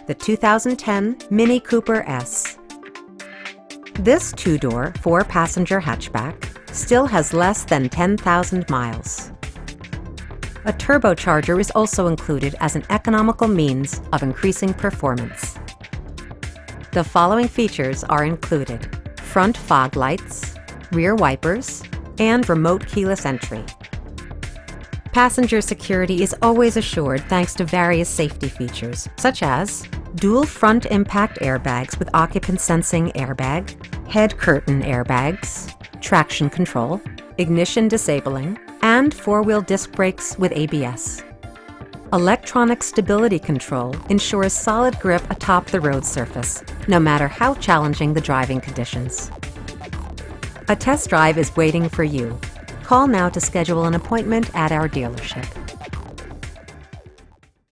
the 2010 Mini Cooper S. This two-door, four-passenger hatchback still has less than 10,000 miles. A turbocharger is also included as an economical means of increasing performance. The following features are included: front fog lights, rear wipers, and remote keyless entry. Passenger security is always assured thanks to various safety features, such as dual front impact airbags with occupant sensing airbag, head curtain airbags, traction control, ignition disabling, and four-wheel disc brakes with ABS. Electronic stability control ensures solid grip atop the road surface, no matter how challenging the driving conditions. A test drive is waiting for you. Call now to schedule an appointment at our dealership.